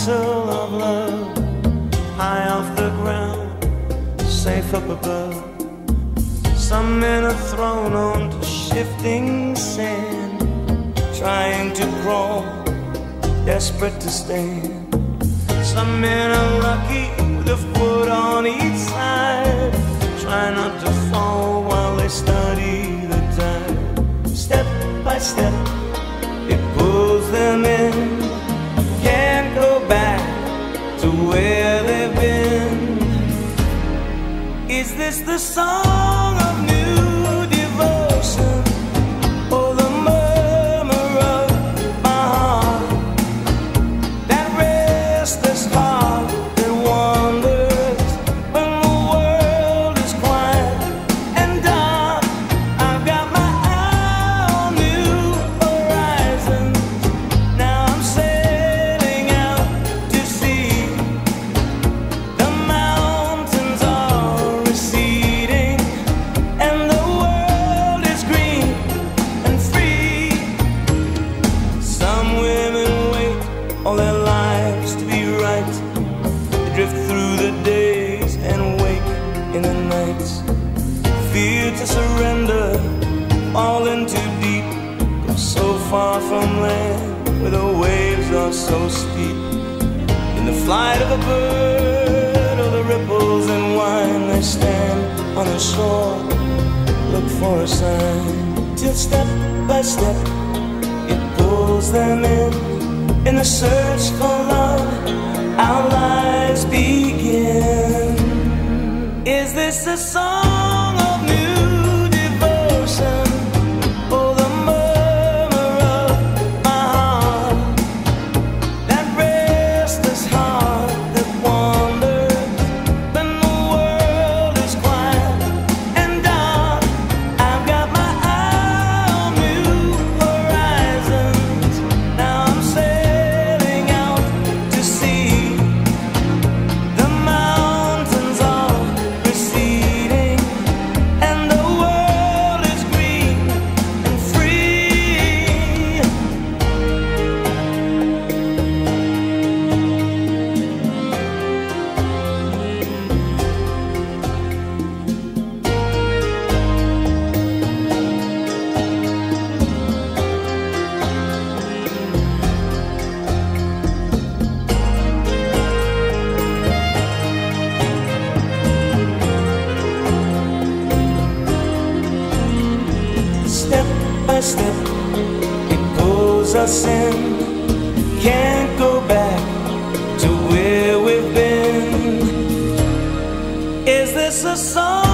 castle of love, high off the ground, safe up above. Some men are thrown onto shifting sand, trying to crawl, desperate to stand. Some men are lucky with a foot on each side, try not to fall while they study the tide. Step by step, it pulls them in, can't go back to where they've been. Is this the song of new devotion, or the murmur of my heart, that restless heart that wanders when the world is quiet and dark? I've got my eye on new horizons, now I'm sailing out to sea. The mountains are receding and the world is green and free. Some women wait all their lives to be right, they drift through the days and wake in the nights. Fear to surrender, falling too deep, go so far from land where the waves are so steep. In the flight of a bird or the ripples and wine, they stand on the shore, look for a sign, till step by step it pulls them in the search for love, our lives begin. Is this a song of new devotion, or the murmur of my heart, that restless heart that wanders when the world is quiet and dark? I've got my eye on new horizons, now I'm sailing out to sea. The mountains are receding and the world is green and free. Step by step, it pulls us in, can't go back to where we've been. Is this a song